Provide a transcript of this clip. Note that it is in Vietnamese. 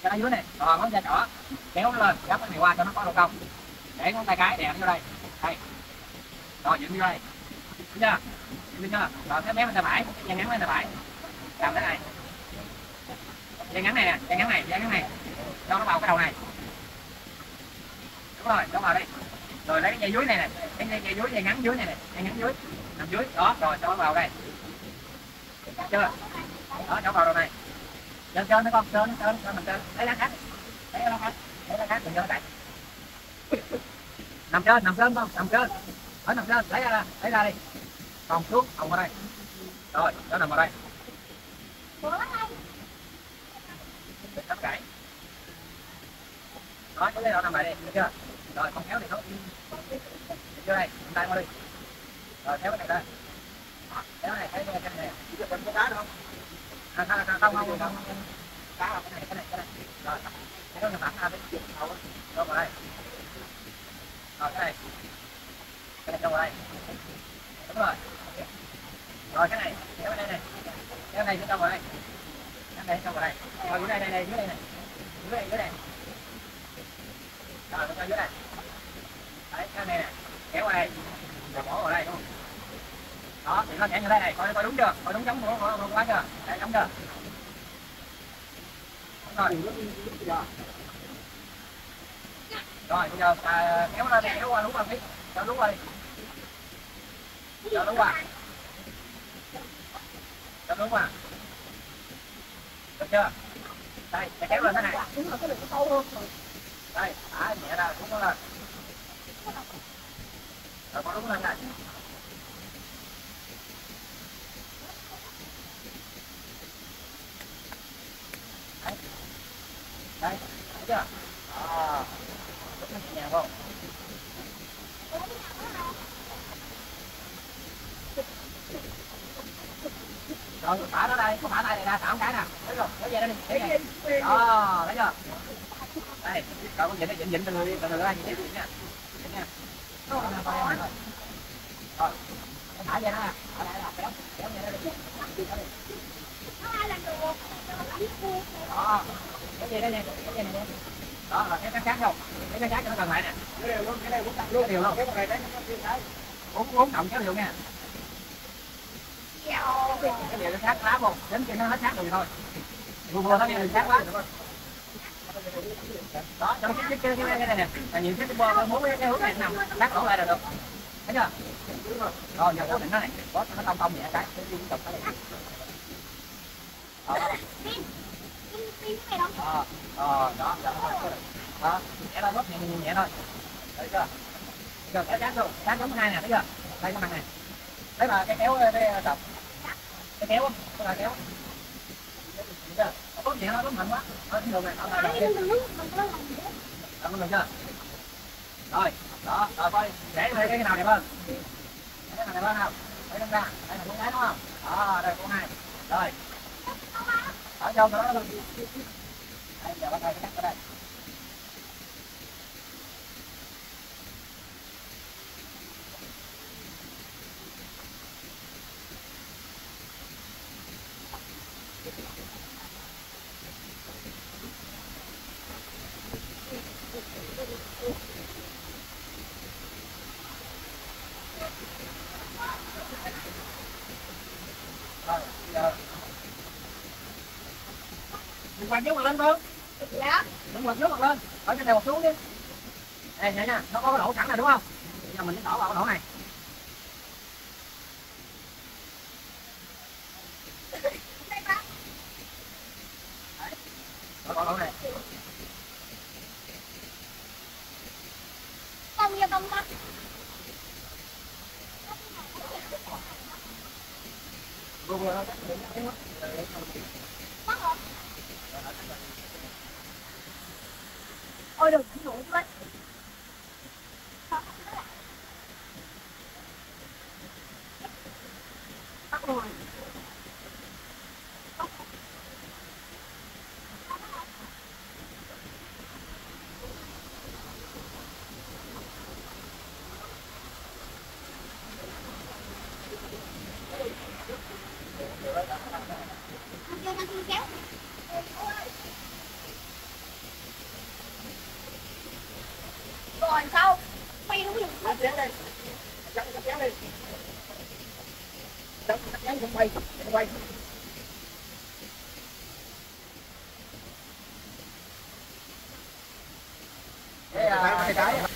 cho nó dưới này, rồi ngón tay trỏ kéo nó lên, gấp cái này qua cho nó có độ cong, để ngón tay cái đè nó vô đây, đây, rồi dựng vô đây, đúng chưa? Dựng chưa? Rồi cái méo bên tay phải, dây ngắn bên tay phải, làm thế này, dây ngắn này nè, dây ngắn này, cho nó vào cái đầu này, đúng rồi, cho vào đây, rồi lấy cái dây dưới này nè, cái dây dưới, dây ngắn dưới này nè, dây ngắn dưới, nằm dưới, đó, rồi cho nó vào đây, chưa? Đó, cho vào đầu này. Trên nó con trên mình trên lấy lá khác, lấy lá khác đừng cho nó chạy, nằm trên không nằm trên, ở nằm trên lấy ra đi, còn xuống còn vào đây, rồi nó nằm vào đây, đừng nắm gãy, đó cái đầu nằm lại đi, được chưa? Rồi con kéo thì thôi, vô đây tay qua đi, rồi kéo cái này lên, kéo này cái này có đá không? Không cá là cái này rồi cái nó thẳng ra đi, rồi vào đây, rồi cái này cho vào đây, đúng rồi, rồi cái này kéo đây này, kéo này cho vào đây, cái này cho vào đây, rồi dưới đây này, dưới đây, rồi cho dưới đây, đấy cái này nè, kéo qua đây, rồi bỏ vào đây đúng không? Đó thì nó sẽ như thế này, coi đúng chưa? Coi đúng giống của quá chưa? Đấy giống chưa? Rồi. Rồi bây giờ kéo lên đi, kéo qua lú qua đi, cho lú qua đi. Cho lú qua. Cho lú qua. Được chưa? Đây, để kéo lên thế này. Đây, nhẹ ra, đúng nó lên. Rồi bỏ đúng lên đây. Đây, thấy chưa? Lúc nó nhẹ nhàng không? Rồi, thả nó đây, có thả tay này ra, thả một cái nè. Thấy không? Lấy dây đó đi, thấy này. Đó, thấy chưa? Đây, rồi con vịn từ từ ra, nhìn nha. Nhìn nha. Rồi, thả dây nó nè. Kéo dây nó đi. Đó, cái gì đây nè, cái gì này. Đó là cái khác không? Cái khác cho nó gần lại nè. Cái đều luôn, cái này luôn đều luôn. Uống động kéo đều nha. Cái điều nó sát lá không? Đến khi nó hết sát rồi thôi. Vừa nó đi sát quá. Đó, cho nó cái này nè. Là nhiều cái muốn cái hướng này nằm sát đổ lại là được. Thấy chưa? Rồi giờ cố định nó này, có nó tông nhẹ cái. Đó, đó, nhẹ lên bóp nhẹ thôi, thấy chưa? Rồi kéo sát luôn, sát giống hai nè, thấy chưa? Đây cái mặt này, đấy là cái kéo cái sọc, cái kéo á, cái là kéo, chưa? Bóp nhẹ nó bóp mạnh quá, ở cái đường này, ở đây đầu kia, được chưa? Rồi, đó, rồi coi, để cái nào đẹp hơn, cái nào đẹp hơn không? Lấy nó ra, đây là cuốn cái đúng không? Đó, đây cuốn hai, rồi. Ở trong đó luôn. Đây giờ bắt đầu cắt ở đây. Rồi, giờ đừng quăng trước mặt lên Phương. Dạ. Đừng quăng trước mặt lên, ở trên này một xuống đi. Đây nhảy nha, nó có cái lỗ sẵn này đúng không? Bây giờ mình sẽ đổ vào cái lỗ này. Đấy. Đổ vào lỗ này. Không như công tắc. Vừa ôi đừng đủ đấy. Tắt rồi. rồi sao quay đúng được Cắt chén đi, cắt chén đi, cắt chén không quay, không quay. Cái